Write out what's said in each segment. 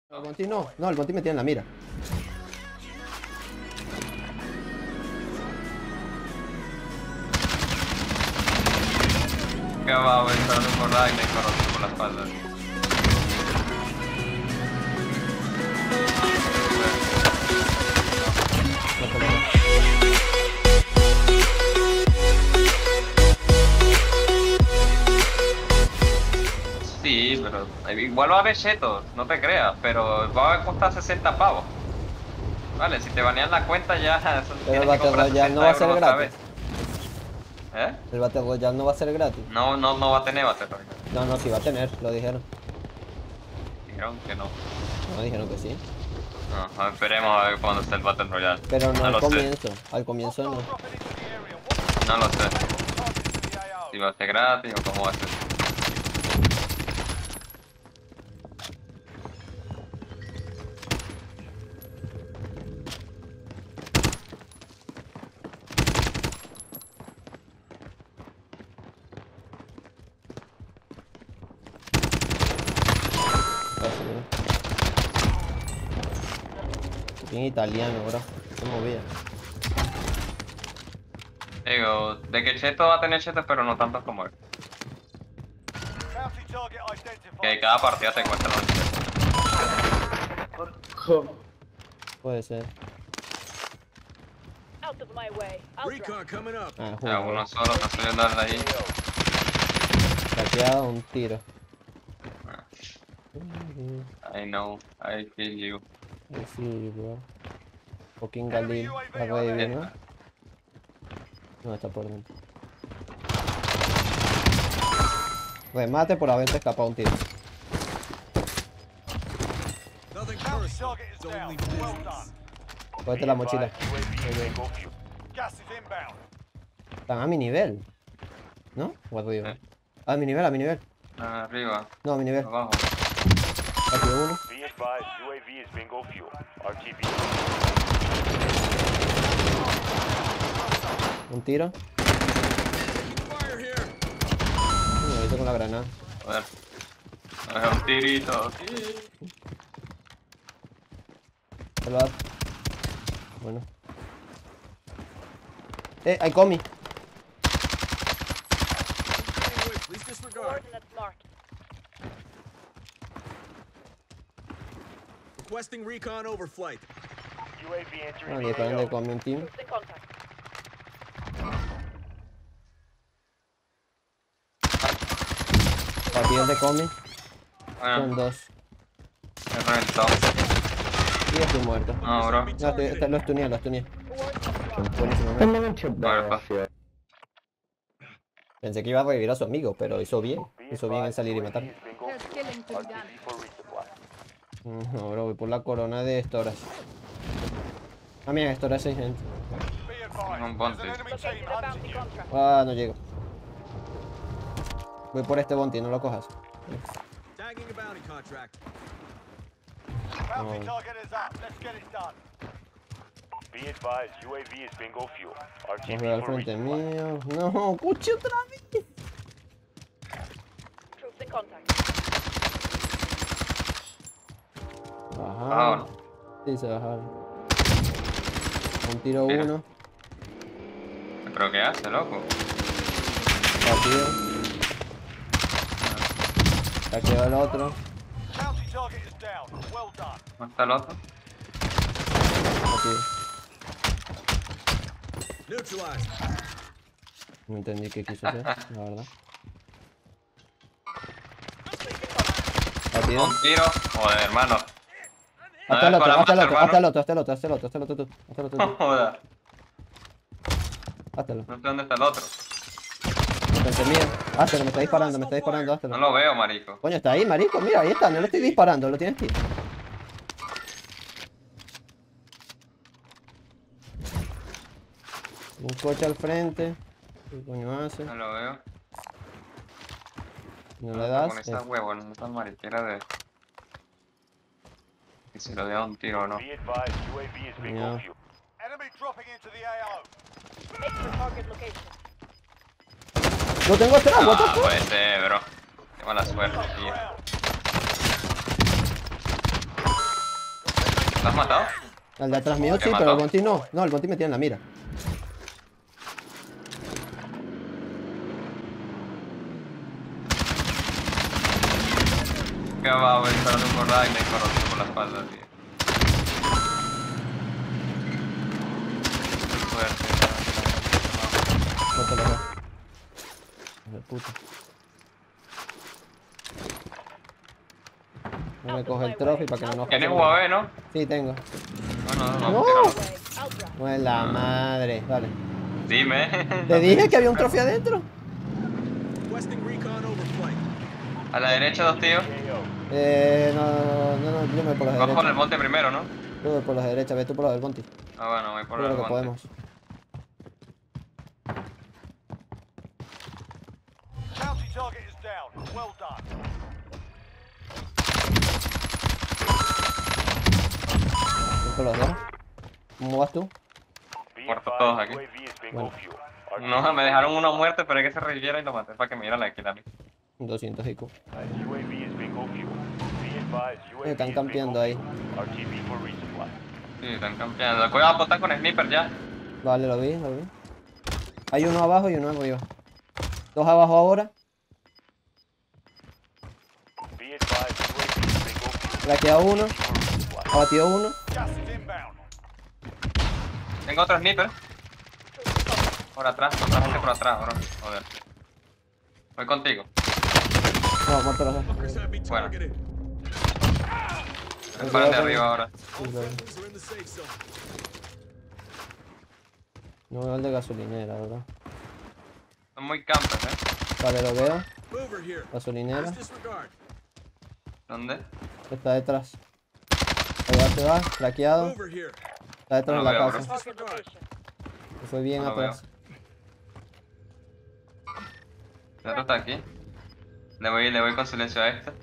El Bounty no, el Bounty me tiene en la mira. Que va a entrar por la y me conozco por la espalda. Sí, pero igual va a haber chetos, no te creas, pero va a costar 60 pavos. Vale, si te banean la cuenta ya Pero el Battle Royale no va a ser gratis. ¿Eh? El Battle Royale no va a ser gratis. No va a tener Battle Royale. No, sí va a tener, lo dijeron. Dijeron que no. No, dijeron que sí. No, esperemos a ver cuándo esté el Battle Royale. Pero no al lo comienzo, sé. al comienzo no. No lo sé. Si va a ser gratis o cómo va a ser. Bien italiano, bro. Se movía. Digo, de que cheto va a tener chetos, pero no tantos como él. Que cada partida te cuesta los chetos. Puede ser. Recon coming up. Ah, O sea, uno solo está subiendo desde ahí. Saqueado un tiro. I know, I feel you. Sí, bro. Fucking Galil. La revive, ¿no? No, está por dentro. Remate por haberte escapado un tiro. Nothing personal. It's only business. Cógete la mochila. Están a mi nivel. ¿No? O arriba. A mi nivel, a mi nivel. Arriba, No, a mi nivel. abajo. Aquí uno. Be advised, UAV is bingo fuel. RTB. Un tiro. Fire here. Me hice con la granada. Joder. Es un tirito. Se lo da. Bueno. Hay comi. Anyway, please disregard. Requesting recon overflight. UAV entering Ah, the disparan de AO. comi un team. Partidos de comi. Son Bueno, dos. me reventó. Y estoy muerto. No, bro. No, los tuneé, los tuneé. Buenísimo, ¿no? Muerto. Pensé que iba a revivir a su amigo, pero hizo bien. Be Hizo bien en advised, salir y UAV matar. is bingo fuel. RTB for resupply. No, bro, voy por la corona de Storas. Ah, mira, Storas hay gente. Un ponte. Ah, no llego. Voy por este bounty, no lo cojas. Tagging a bounty contract. Be advised, UAV is bingo fuel. Nos veo RTB al for frente resupply. mío. No, cuchi otra vez. Bajaron. Vámonos. Sí, se bajaron. Un tiro Mira. uno. ¿Pero qué hace, loco? Partido. Saqueo el otro. ¿Dónde está el otro? Partido. Neutralized. No entendí qué quiso hacer, la verdad. Partido. Un tiro. Joder, hermano. Hasta el No, otro, con la hasta el mata, otro, hermano. hasta el otro, hasta el otro, hasta el otro, hasta el otro tú. Hasta el otro tú. Joder. Háztelo. No sé dónde está el otro. Enfrente mío. Háztelo, me está disparando, No háztelo. lo veo, marico. Coño, está ahí, marico, mira, ahí está, no le estoy disparando, lo tienes tú. Un coche al frente. ¿Qué coño hace? No lo veo. No le das. Con esa huevo, no tan mariquera de... Que si lo da un tiro o no. Be advised, UAV is bingo Yeah. fuel. Lo tengo atrás, what the Ah, fuck? puede ser, bro. Qué mala suerte, tío. ¿Lo has matado? Al de atrás mío ¿Te sí, mató? pero el Bonti no. No, el Bonti me tiene en la mira. Que va a disparando un corral y me corrompió por la espalda, tío. Qué fuerte. Muerto los dos. Hijo de puta. No me coge el trophy para que no nos ¿Tienes pase nada. UAV, no? Sí, tengo. No. ¡No! tíralo. No es la madre. Dale. Dime. Te dije que había un trofeo adentro. Requesting recon overflight. A la derecha, dos tíos. No, yo me voy por las Vas por el derechas. monte primero, ¿no? Yo voy por las derechas, ve tú por las del Bonti. Ah, bueno, voy por Creo el que monte. podemos. Bounty target is down. Well done. Voy por los dos. ¿Cómo vas tú? Muertos todos aquí. Bueno, No, me dejaron uno muerto, pero hay que se reviviera y lo maté para que me diera la kill a mí. 200 IQ. Me Están campeando ahí. Sí, están campeando. Cuidado, apuntar con sniper ya. Vale, lo vi, lo vi. Hay uno abajo y uno arriba. Dos abajo ahora. Craqueado uno. Abatido uno. Gas is inbound. Tengo otro sniper. Por atrás, otra gente por atrás, bro. Joder. Voy contigo. No, muerto los Fuckers dos. have me Bueno. targeted. Me paran de arriba ahora. Sí, lo vi. Friendlies are in the safe zone. No veo el de gasolinera, ¿verdad? Son muy campers, Vale, lo veo. Mover here. Gasolinera. Please disregard. ¿Dónde? Está detrás. Ahí se va, craqueado. Mover here. Está detrás No de lo la veo, casa. Disregard. Se fue bien No lo atrás. El otro está aquí. Le voy con silencio a este.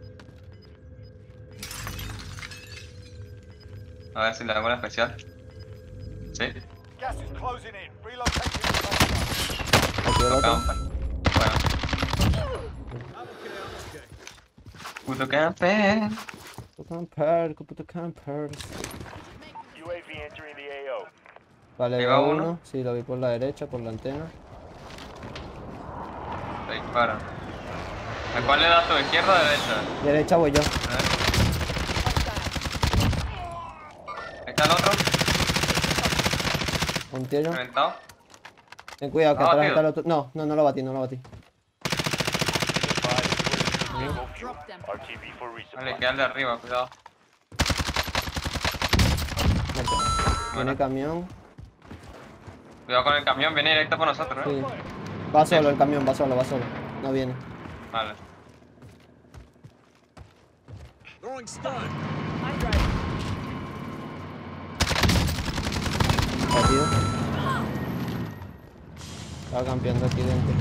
A ver si le hago la especial. Sí, Gas is closing in. Relocating the contract. Aquí el lo otro. camper. Bueno, I'm okay. puto camper. Puto camper. UAV entering the AO. Vale, Ahí veo va uno. uno. Sí, lo vi por la derecha, por la antena. Te disparan. ¿A cuál le das tú? ¿Izquierda o derecha? Derecha voy yo. A ver. Ahí está el otro. Un tiro. Reventado. Ten cuidado que ¿Lo has atrás está el batido? otro. No lo batí, no lo batí. Drop them. RTB for Vale, resupply. queda el de arriba, cuidado. Muerto. Tiene Bueno. camión. Cuidado con el camión, viene directo por nosotros, Sí. ¿eh? Va solo el camión, va solo. No viene. Vale. Throwing stun. I'm ready. Batido. Estaba campeando aquí dentro.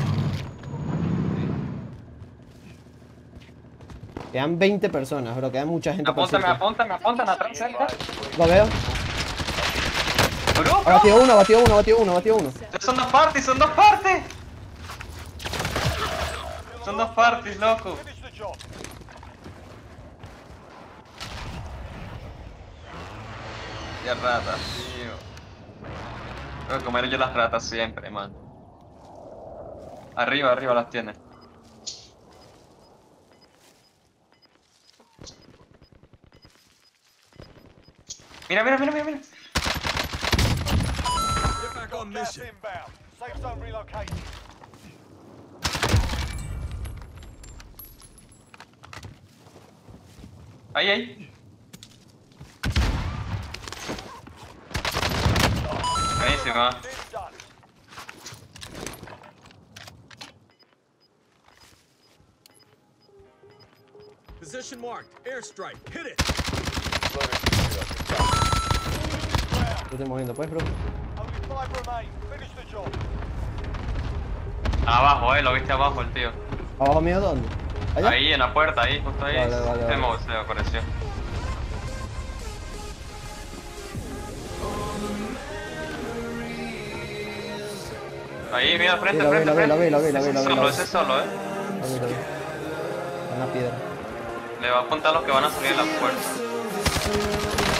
Quedan 20 personas, bro. Queda mucha gente por Apóntame, sitio. apóntame atrás, cerca. Lo veo. Bro, Ha batido uno, ha batido uno, ha batido uno, ha batido uno. son dos parties, son dos parties. Son dos parties, loco. Finish the job. Y ratas, tío. Tengo que comer yo las ratas siempre, man. Arriba las tiene. Mira. Get back on Gas mission. inbound. Safe zone relocated. Ahí. Buenísima. It's done. Position marked. Airstrike. Hit it. Yo estoy moviendo, pues, bro. Only 5 remain. Finish the job. Abajo, lo viste abajo el tío. ¿Abajo mío dónde? ¿Allá? Ahí, en la puerta, ahí, justo ahí. Vale. Se apareció. Ahí, mira, frente, Sí, lo vi, frente, lo vi, frente. lo vi, lo vi, lo vi, lo vi. Ese solo, Lo vi. En la piedra. Le va a apuntar a los que van a salir de la puerta.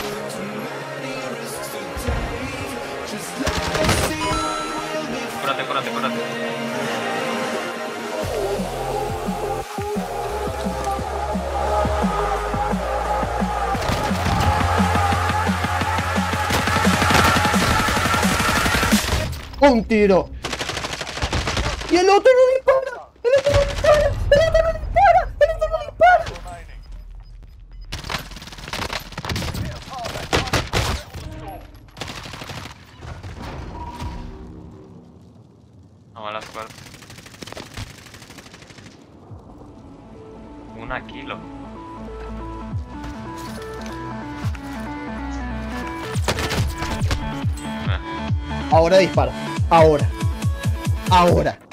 un tiro. Y el otro no dispara. El otro no dispara. El otro no dispara. El otro no dispara. No, mala suerte. 1 kilo. Ahora dispara. Ahora. Ahora.